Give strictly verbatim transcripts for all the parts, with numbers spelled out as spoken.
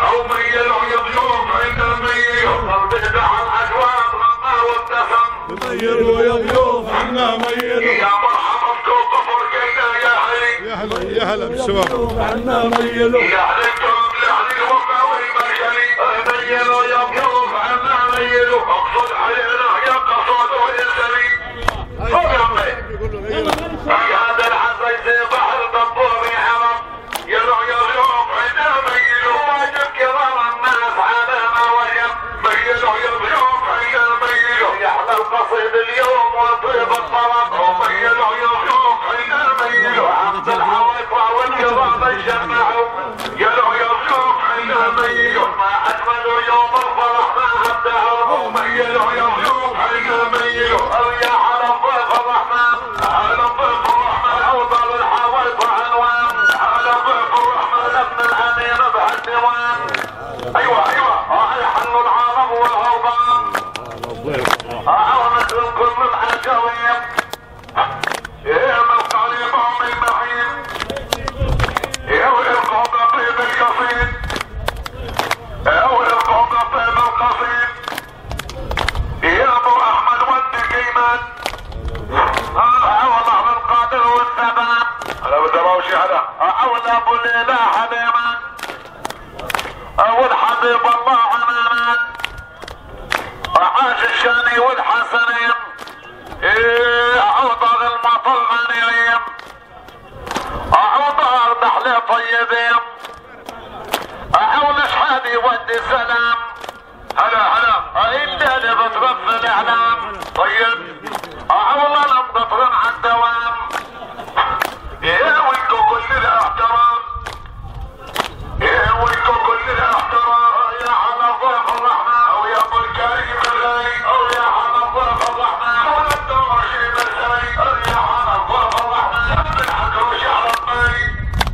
او ميل ويضيوف عند الميل وبدع الاجواد غما وابتسم ميل ويضيوف عنا ميل يا مرحبا بكم كفر قينا يا علي يا هلا يا هلا بالشباب عنا ميل يا علي الكرم لعلي الوفا والمرجلي ميل ويضيوف عنا ميل اقصد علينا يا قصد ويسلي فوق يا عمي في هذا العزيز بحر دبور حرم يلو يضيوف عنا ميل واجب كرام الناس على ما وجب ميل ويضيوف عنا ميل يحلى القصيد اليوم وطيب الطرب وميل ويضيوف عنا ميل عبد الحويطة والكرام الجمعوا يلو يضيوف عنا ميل ما اجمل يوم الفرح ما ابدعوا وميل ويضيوف عنا ميل يا على ضيف الرحمن على ضيف الرحمن اوطى الحويطة عنوان على ضيف الرحمن ابن الامير بهالديوان ايوه ايوه اه يحل العرب والهوضان عاونت الكل الحجوية يا من القريب ام المحيط يا ويلقوا بطيب القصيد يا ويلقوا بطيب القصيد يا ابو احمد ود كيمان اه والله القادر والثبات انا بدي امشي هذا اولى ابو الليله حبيبان والحبيب الله امامان عاش الشاني والحسنين ايه عوضر المطر غنيم عوضر دحلي طيبين عول شحادي ودي سلام هلا هلا انت اللي بتغفل الاعلام طيب عول المقطرن على الدوام ايه وانتو كل الاحترام ايه وانتو كل الاحترام يا على ضيف الرحمن او يا ابو الكريم الغالي او يا على ضيف الرحمن او انت رشيد الثاني او يا على ضيف الرحمن من حق وشعر المالي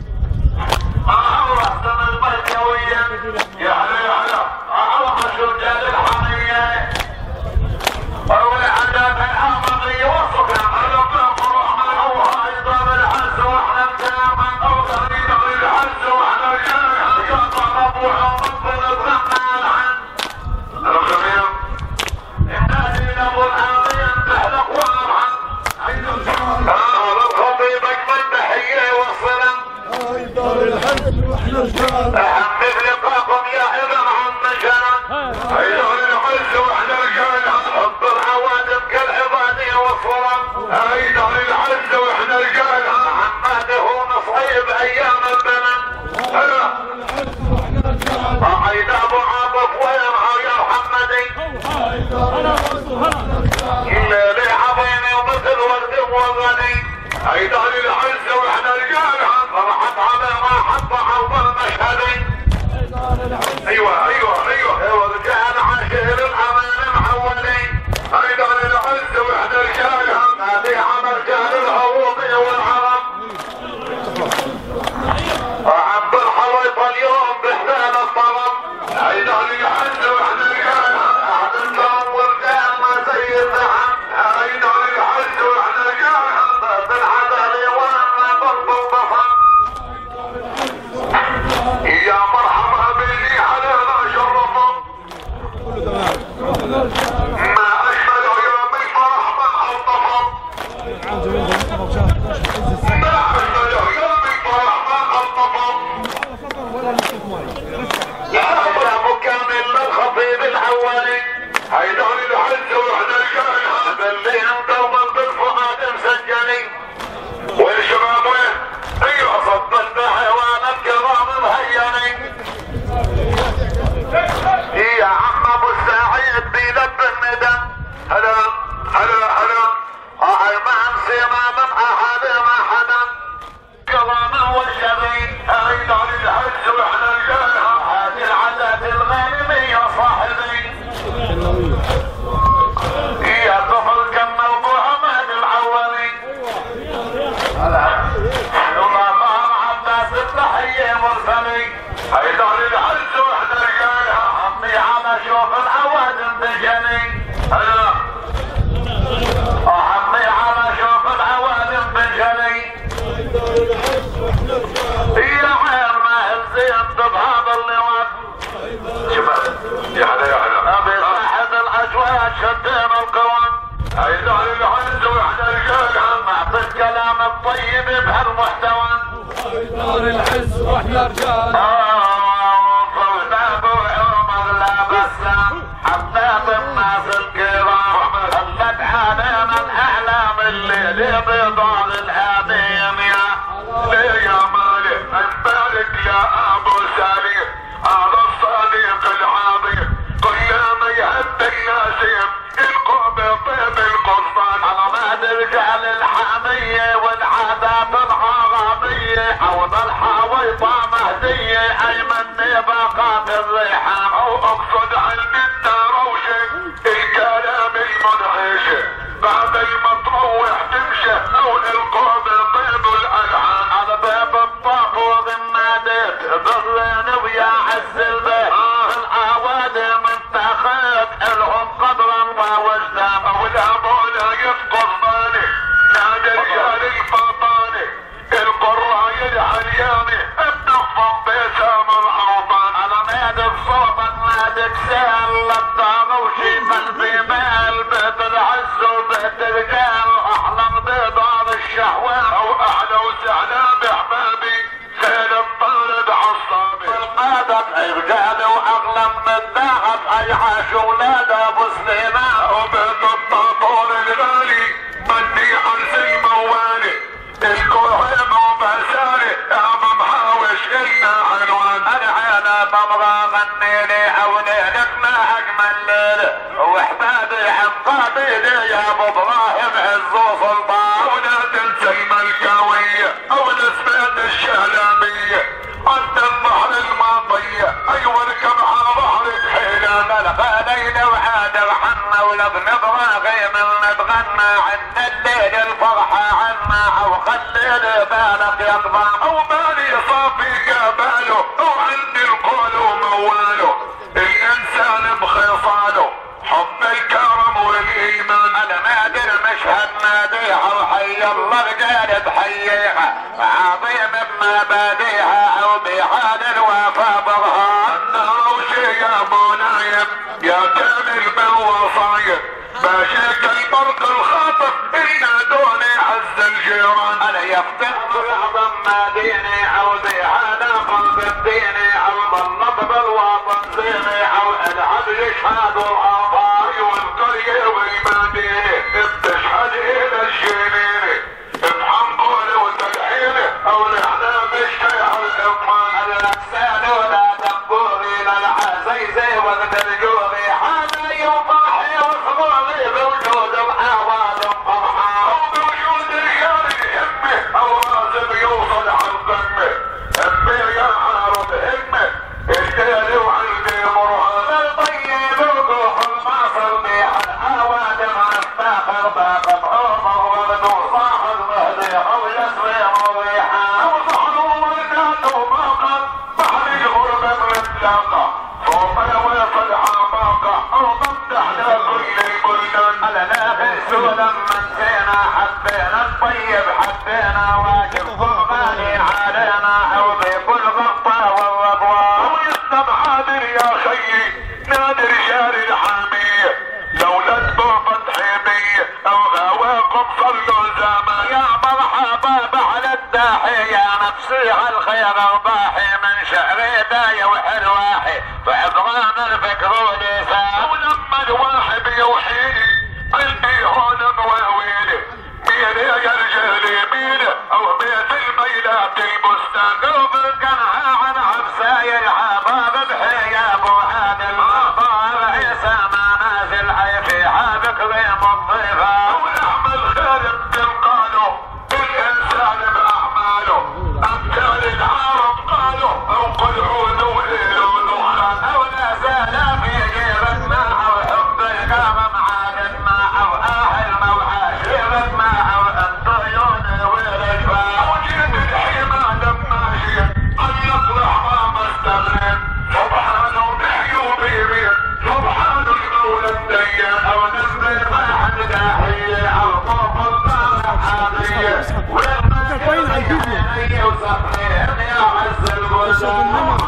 اه ورحتنا المهدوية يا هلا يا هلا اه مشجال الحمية او العدد الحمضي وصف على ضيف الرحمن او ايضا الحس واحنا متابع او غريب الحس واحنا رجال يا طلب وحب الزمان عن الخبير النادي ابو العظيم تحلق وارحم اه الخطيب اجمل تحيه والسلام دار الحج واحنا رجال احمد لقاكم يا ابن عم شان ايها العز واحنا رجال حب العوادم كالعبادية والصلاة ايها العز واحنا رجال محمد هو نصيب ايام البنات هلا عيد ابو عاطف وينها يا محمدي الليل عظيمي ومثل ورد وغني ايضا العز واحنا رجال فرحت على ما حط عرض المشهدي ايوه ايوه ايوه ايوه رجال عاشر الامان محولي ايضا العز واحنا رجال هذه عمل جهل الهوضي والعرب عبد الحويطة اليوم بحلال الطرب ايضا العز واحنا رجال احد الكرم ورجال ما زي الذهب المحتوى دار العز واحنا رجال صلنا ابو عمر لا بسام حباب الناس الكرام خلت علينا الاحلام الليل بضال الامين يا ليه يا مالك نبارك يا ابو سليم هذا الصديق العظيم كل ما يهد النسيم القوم طيب القصدان على ما ترجع للحامية والعادات العربية حوض الحويطة مهدية ايمن باقات الريحان او اقصد علم الدروشة الكلام المنعش بعد المطروح تمشي او القوم طيب الالحان على باب الطابور الناديت ضلين ويا عز البيت الاوادم انتخبت الهم قدرا ووجدان او الابونا يفقد بالي نادي رجال الفطاني القراية العلياني بنفض بسام الاوطان على ميد الصوت نادي كسال الداروشي قلبي مال بيت العز وبيت الرجال احلم بدار الشهوان او احلى وسهلا باحبابي سيد الطالب عصابي القادة اي رجال واغلى من الذهب اي عاش ولاد ابو سليمان وبيت الطابور الغالي مني عرس الموالي الكوهيم وبسالي يا محاوش النا عنوان العينا بمرا غنيلي او ليلتنا اجمل ليله واحبابي عن قابلي يا ابو ابراهيم عز وسلطان ولا تنسى الملكاويه او نسبه الشهلاميه عند البحر الماطيه ايوه اركب على بحر الحيلان الغالين وعاد رحنا ولبن ابراهيم نتغنى عند الليل الفرحه عنا او خلي بالك يقضى او بالي صافي قباله او عندي القول ومواله الانسان بخصاله حب الكرم والايمان انا ما ادري مشهد ناديها وحي الله رجال بحييها عظيم بمبادئها او بحال الوفا برهان النروشي يا ابو نايم يا كامل بالوصايا باشيك البرق الخاطف ان دوني عز الجيران انا يفتح بعض مديني او بهذا قلب الديني او ضلت بالوطن زيني او العب يشهد العطاي والقرية والمدينة بتشهد الى الجنينة بحنقول وتلحينة او نحن مشتاح الاطمان الاجساد ولا تبوري للعزيزي والترجوري حالي وفرحي وصغوري بوجود الحوادم فرحان او بوجود رجال همه او رازم يوصل عن ذمه همه يا عارض همه اشتالي وعندي برهان الطيب وروح المعصر بيح الحوادم افتاخر باقب عمر والنور صاحب مهدي او يسري مريحان او صحنو ورنان وماقا بحر الغربة مطلقة صوفي ويصل عماقة او ضمدحنا كل البلدان على ناخر سولا من فينا حبينا الطيب حبينا واجب قرباني علينا او بكل غطة والرضوان او يسلم حاضر يا خيي نادي رجال الحامية لولا الطوفة حيمية او غواكم صلوا زمان يا مرحبا بعد الداحي يا نفسي عالخير ارباحي من شعري داية وحلواحي فعبران الفكر ولسان ولما الواحد يوحيني قلبي هون مواويلي مين يا رجالي مين او بيت الميلات البستان قلب كنها عن عبساي العباب بحي يا ابو عادل طار عيسى ما نازل عيفي حابك ريم الضيفة ونعمل خير بتلقاله الانسان باعماله امثال العرب قالوا او قلعون وإيلو دخان او لا زال في جيبتنا او حب الكرم عادتنا او اهل موعاشرتنا او الطيون والرجفان وجيب الحمى لما جيت قد يصلح ما مستغنين سبحانه بحيو بيبي سبحان المولى الديان او نزل ما حد داحية او طوف الطالب حاضية كويس على الفيديو وصفنيهم يا عز البلدان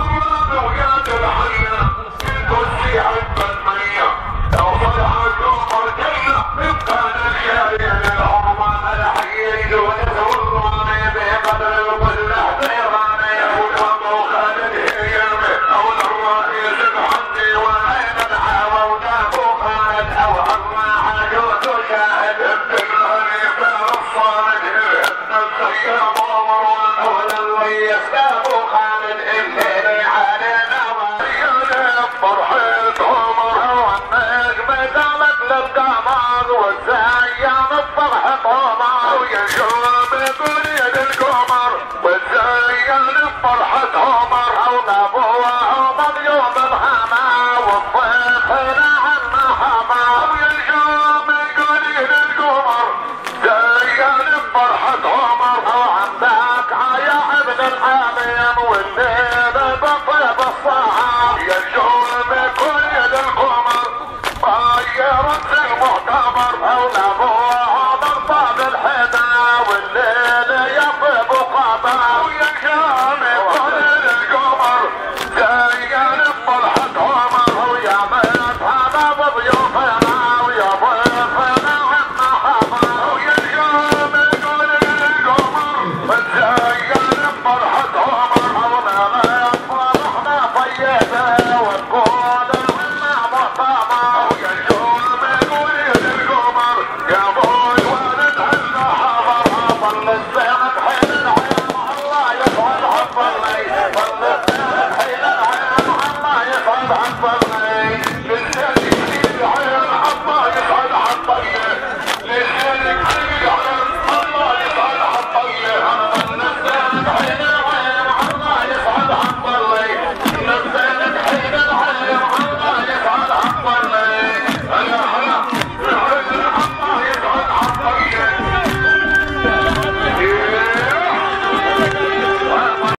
ويا الحياة الكرسي عند المية لو صلحت يوم جنة من كان الشارع للعرمان الحي يجوز والله بيبقى وينشوف بقريد القمر وتزين بفرحة عمر ونبوه مضيوب بحما وضيفنا عنا حما وينشوف بقريد القمر زين بفرحة عمر وعندك يا ابن الحاميم والليل